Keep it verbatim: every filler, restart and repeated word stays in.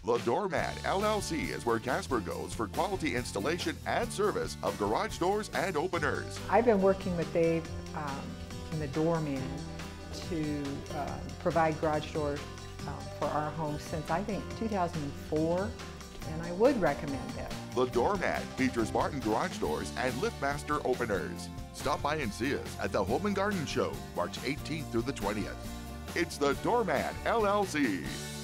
The Doorman L L C is where Casper goes for quality installation and service of garage doors and openers. I've been working with Dave um, in the Doorman to uh, provide garage doors um, for our home since I think two thousand four, and I would recommend it. The Doorman features Martin garage doors and LiftMaster openers. Stop by and see us at the Home and Garden Show, March eighteenth through the twentieth. It's the Doorman L L C.